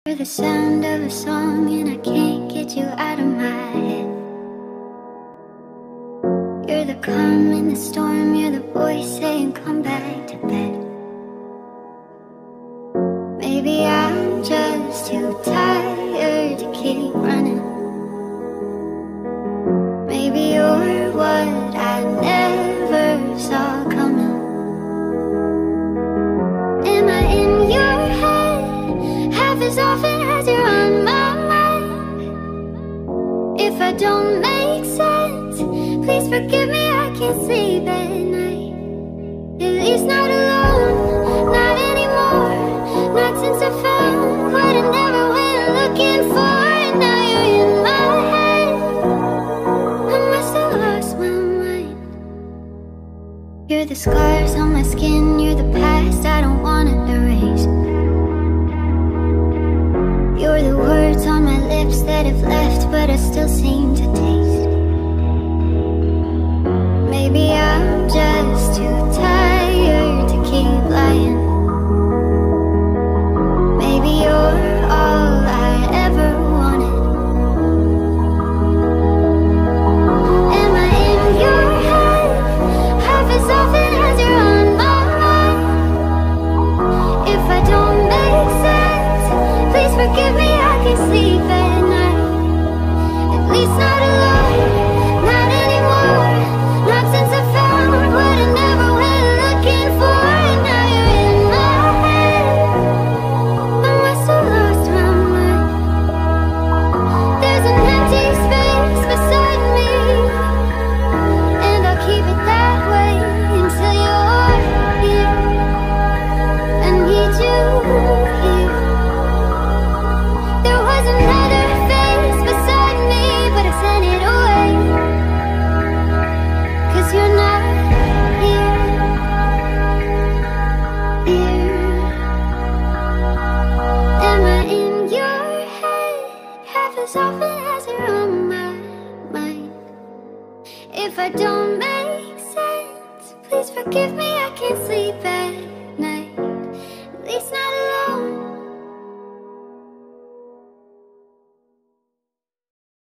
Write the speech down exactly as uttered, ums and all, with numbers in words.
You're the sound of a song and I can't get you out of my head. You're the calm in the storm, you're the voice saying come back to bed. Maybe I'm just too tired to keep running. Maybe you're what I never saw coming. Am I in your head half as often as you're on my mind? If I don't make sense, please forgive me, I can't sleep at night. At least not alone, not anymore. Not since I found what I never went looking for. And now you're in my head, I must have lost my mind. You're the scars on my skin, you're the past I don't wanna erase. You're the words on my lips that have left but I still seem to taste. Maybe I'm just too tired to keep lying. Maybe you're all I ever wanted. Am I in your head half as often as you're on my mind? If I don't make sense, please forgive me, I can't sleep at night. At least not alone, not anymore. Not since I found what I never went looking for. And now you're in my head, I must have lost my mind. There's an empty space beside me, and I'll keep it that way until you're here. I need you here. There was another face beside me, but I sent it away. Cause you're not here, here. Am I in your head half as often as you're on my mind? If I don't make sense, please forgive me, I can't sleep at